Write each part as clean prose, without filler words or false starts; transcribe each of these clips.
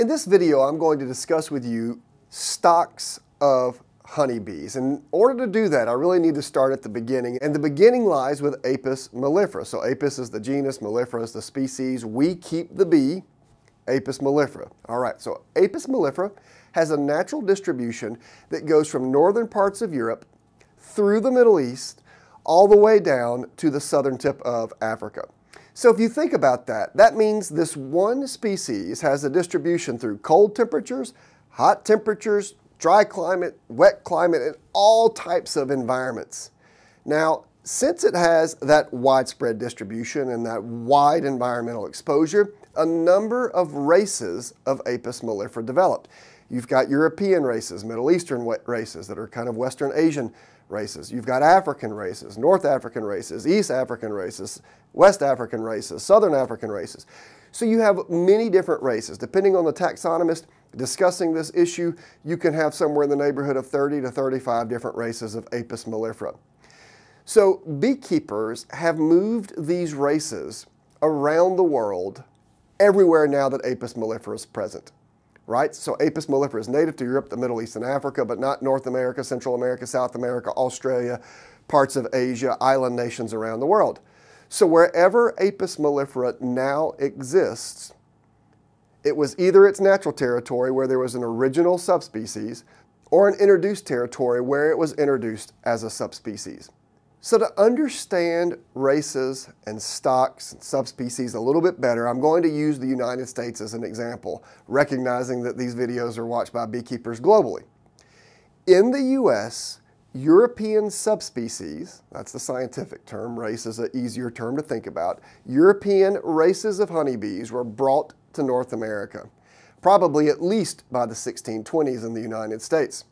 In this video, I'm going to discuss with you stocks of honeybees. And in order to do that, I really need to start at the beginning. And the beginning lies with Apis mellifera. So Apis is the genus, mellifera is the species. We keep the bee, Apis mellifera. All right, so Apis mellifera has a natural distribution that goes from northern parts of Europe through the Middle East, all the way down to the southern tip of Africa. So if you think about that, that means this one species has a distribution through cold temperatures, hot temperatures, dry climate, wet climate, and all types of environments. Now, since it has that widespread distribution and that wide environmental exposure, a number of races of Apis mellifera developed. You've got European races, Middle Eastern races that are kind of Western Asian races. You've got African races, North African races, East African races, West African races, Southern African races. So you have many different races. Depending on the taxonomist discussing this issue, you can have somewhere in the neighborhood of 30 to 35 different races of Apis mellifera. So beekeepers have moved these races around the world everywhere now that Apis mellifera is present. Right? So Apis mellifera is native to Europe, the Middle East, and Africa, but not North America, Central America, South America, Australia, parts of Asia, island nations around the world. So wherever Apis mellifera now exists, it was either its natural territory where there was an original subspecies or an introduced territory where it was introduced as a subspecies. So to understand races and stocks and subspecies a little bit better, I'm going to use the United States as an example, recognizing that these videos are watched by beekeepers globally. In the US, European subspecies, that's the scientific term, race is an easier term to think about, European races of honeybees were brought to North America, probably at least by the 1620s in the United States.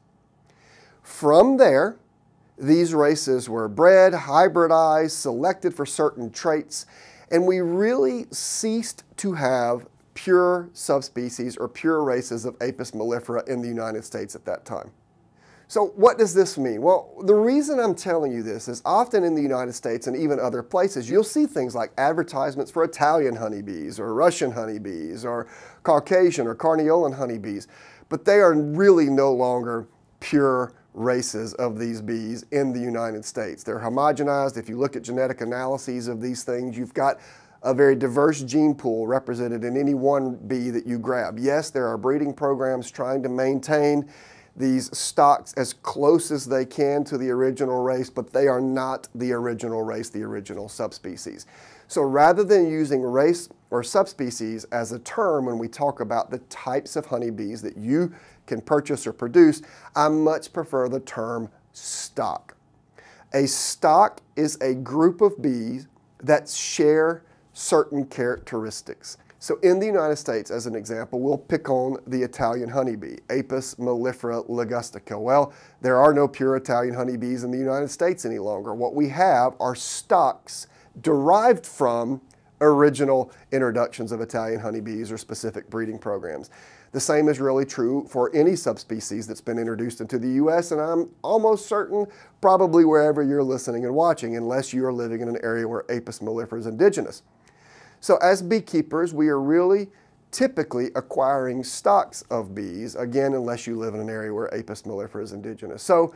From there, these races were bred, hybridized, selected for certain traits, and we really ceased to have pure subspecies or pure races of Apis mellifera in the United States at that time. So what does this mean? Well, the reason I'm telling you this is often in the United States and even other places, you'll see things like advertisements for Italian honeybees or Russian honeybees or Caucasian or Carniolan honeybees, but they are really no longer pure races of these bees in the United States. They're homogenized. If you look at genetic analyses of these things, you've got a very diverse gene pool represented in any one bee that you grab. Yes, there are breeding programs trying to maintain these stocks as close as they can to the original race, but they are not the original race, the original subspecies. So rather than using race or subspecies as a term when we talk about the types of honeybees that you can purchase or produce, I much prefer the term stock. A stock is a group of bees that share certain characteristics. So in the United States, as an example, we'll pick on the Italian honeybee, Apis mellifera ligustica. Well, there are no pure Italian honeybees in the United States any longer. What we have are stocks derived from original introductions of Italian honeybees or specific breeding programs. The same is really true for any subspecies that's been introduced into the U.S., and I'm almost certain probably wherever you're listening and watching, unless you are living in an area where Apis mellifera is indigenous. So as beekeepers, we are really typically acquiring stocks of bees, again, unless you live in an area where Apis mellifera is indigenous. So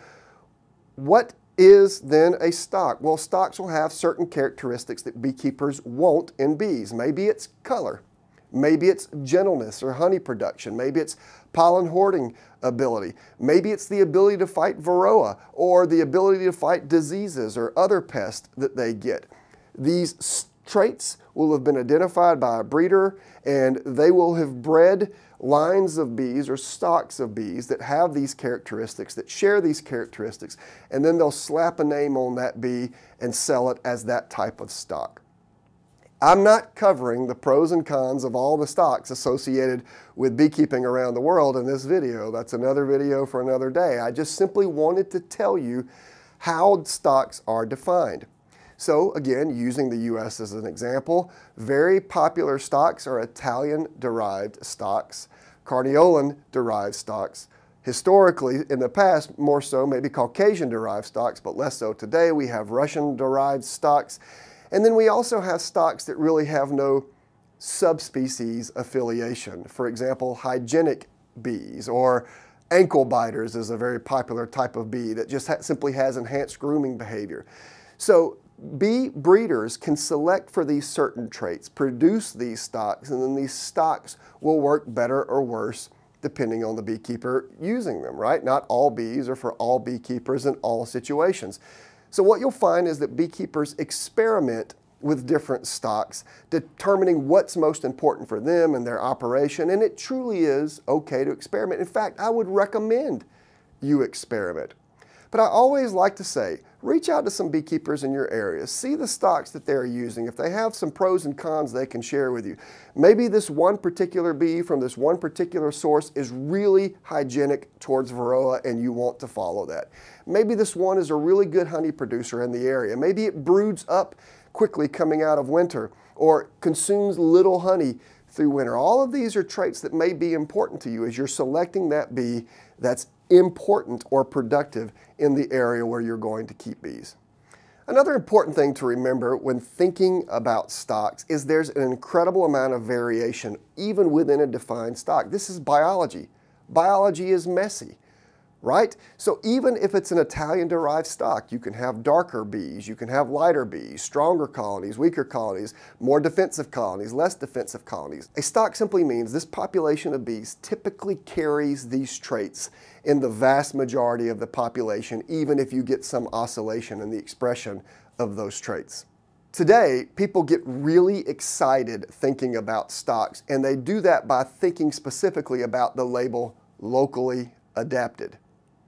what is then a stock? Well, stocks will have certain characteristics that beekeepers want in bees. Maybe it's color. Maybe it's gentleness or honey production. Maybe it's pollen hoarding ability. Maybe it's the ability to fight varroa or the ability to fight diseases or other pests that they get. These traits will have been identified by a breeder, and they will have bred lines of bees or stocks of bees that have these characteristics, that share these characteristics, and then they'll slap a name on that bee and sell it as that type of stock. I'm not covering the pros and cons of all the stocks associated with beekeeping around the world in this video. That's another video for another day. I just simply wanted to tell you how stocks are defined. So again, using the US as an example, very popular stocks are Italian-derived stocks, Carniolan-derived stocks. Historically, in the past, more so maybe Caucasian-derived stocks, but less so today. We have Russian-derived stocks. And then we also have stocks that really have no subspecies affiliation. For example, hygienic bees, or ankle biters is a very popular type of bee that just simply has enhanced grooming behavior. So bee breeders can select for these certain traits, produce these stocks, and then these stocks will work better or worse depending on the beekeeper using them, right? Not all bees are for all beekeepers in all situations. So what you'll find is that beekeepers experiment with different stocks, determining what's most important for them and their operation, and it truly is okay to experiment. In fact, I would recommend you experiment. But I always like to say, reach out to some beekeepers in your area, see the stocks that they're using. If they have some pros and cons they can share with you. Maybe this one particular bee from this one particular source is really hygienic towards Varroa and you want to follow that. Maybe this one is a really good honey producer in the area. Maybe it broods up quickly coming out of winter, or consumes little honey through winter. All of these are traits that may be important to you as you're selecting that bee that's important or productive in the area where you're going to keep bees. Another important thing to remember when thinking about stocks is there's an incredible amount of variation even within a defined stock. This is biology. Biology is messy, right? So even if it's an Italian-derived stock, you can have darker bees, you can have lighter bees, stronger colonies, weaker colonies, more defensive colonies, less defensive colonies. A stock simply means this population of bees typically carries these traits in the vast majority of the population, even if you get some oscillation in the expression of those traits. Today, people get really excited thinking about stocks, and they do that by thinking specifically about the label locally adapted.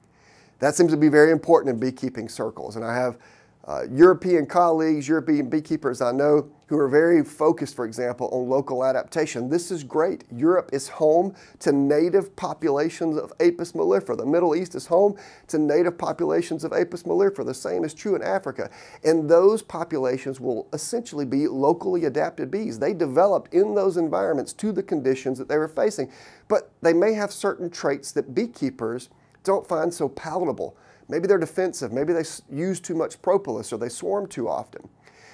That seems to be very important in beekeeping circles, and I have European colleagues, European beekeepers I know who are very focused, for example, on local adaptation. This is great. Europe is home to native populations of Apis mellifera. The Middle East is home to native populations of Apis mellifera. The same is true in Africa. And those populations will essentially be locally adapted bees. They developed in those environments to the conditions that they were facing. But they may have certain traits that beekeepers don't find so palatable. Maybe they're defensive, maybe they use too much propolis or they swarm too often.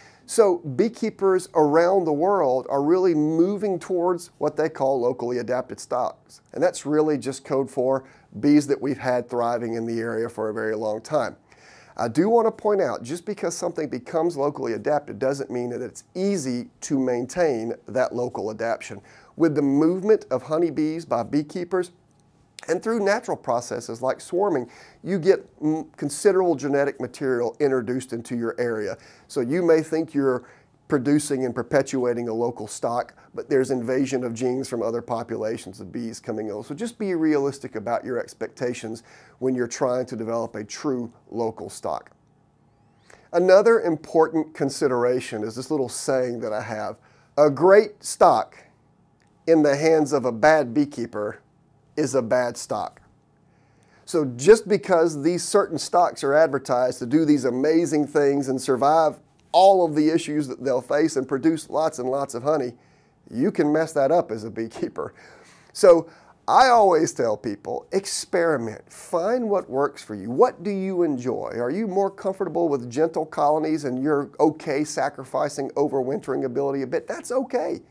So beekeepers around the world are really moving towards what they call locally adapted stocks. And that's really just code for bees that we've had thriving in the area for a very long time. I do want to point out, just because something becomes locally adapted doesn't mean that it's easy to maintain that local adaptation. With the movement of honeybees by beekeepers, and through natural processes like swarming, you get considerable genetic material introduced into your area. So you may think you're producing and perpetuating a local stock, but there's invasion of genes from other populations of bees coming in. So just be realistic about your expectations when you're trying to develop a true local stock. Another important consideration is this little saying that I have: a great stock in the hands of a bad beekeeper is a bad stock. So just because these certain stocks are advertised to do these amazing things and survive all of the issues that they'll face and produce lots and lots of honey, you can mess that up as a beekeeper. So I always tell people, experiment, find what works for you. What do you enjoy? Are you more comfortable with gentle colonies and you're okay sacrificing overwintering ability a bit? That's okay.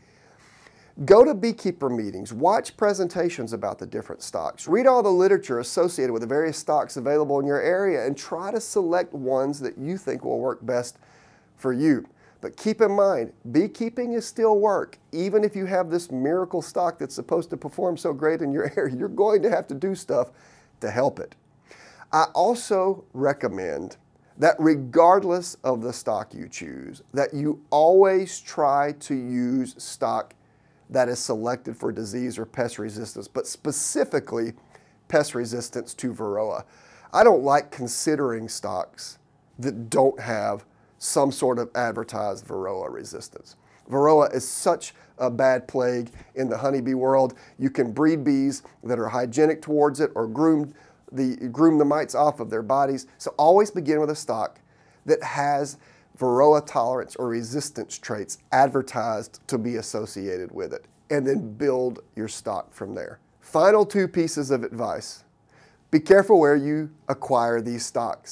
Go to beekeeper meetings, watch presentations about the different stocks, read all the literature associated with the various stocks available in your area, and try to select ones that you think will work best for you. But keep in mind, beekeeping is still work. Even if you have this miracle stock that's supposed to perform so great in your area, you're going to have to do stuff to help it. I also recommend that regardless of the stock you choose, that you always try to use stock that is selected for disease or pest resistance, but specifically pest resistance to Varroa. I don't like considering stocks that don't have some sort of advertised Varroa resistance. Varroa is such a bad plague in the honeybee world. You can breed bees that are hygienic towards it or groom the mites off of their bodies. So always begin with a stock that has Varroa tolerance or resistance traits advertised to be associated with it, and then build your stock from there. Final two pieces of advice. Be careful where you acquire these stocks.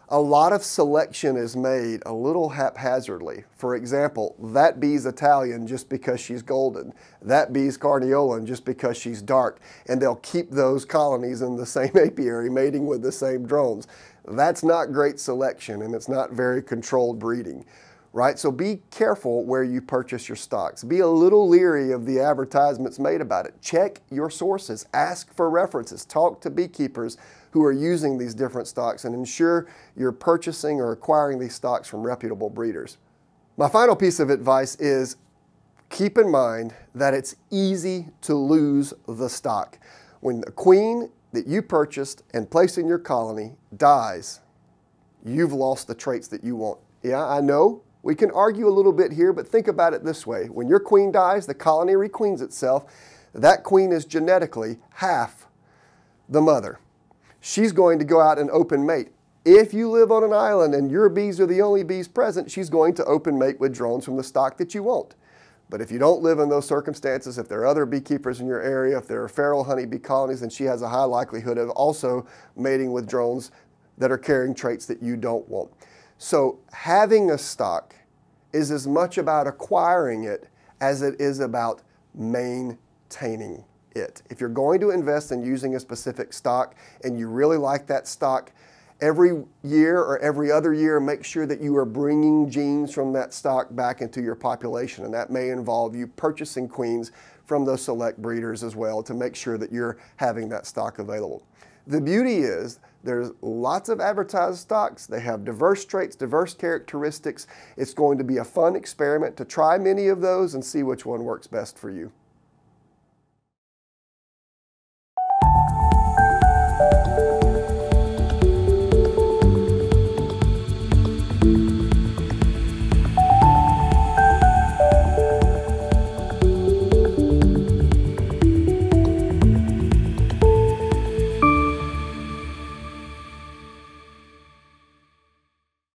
A lot of selection is made a little haphazardly. For example, that bee's Italian just because she's golden. That bee's Carniolan just because she's dark. And they'll keep those colonies in the same apiary mating with the same drones. That's not great selection, and it's not very controlled breeding, right? So be careful where you purchase your stocks. Be a little leery of the advertisements made about it. Check your sources. Ask for references. Talk to beekeepers who are using these different stocks and ensure you're purchasing or acquiring these stocks from reputable breeders. My final piece of advice is keep in mind that it's easy to lose the stock. When the queen that you purchased and placed in your colony dies, you've lost the traits that you want. Yeah, I know we can argue a little bit here, but think about it this way. When your queen dies, the colony requeens itself. That queen is genetically half the mother. She's going to go out and open mate. If you live on an island and your bees are the only bees present, she's going to open mate with drones from the stock that you want. But if you don't live in those circumstances, if there are other beekeepers in your area, if there are feral honeybee colonies, then she has a high likelihood of also mating with drones that are carrying traits that you don't want. So having a stock is as much about acquiring it as it is about maintaining it. If you're going to invest in using a specific stock and you really like that stock, every year or every other year, make sure that you are bringing genes from that stock back into your population. And that may involve you purchasing queens from those select breeders as well to make sure that you're having that stock available. The beauty is there's lots of advertised stocks. They have diverse traits, diverse characteristics. It's going to be a fun experiment to try many of those and see which one works best for you.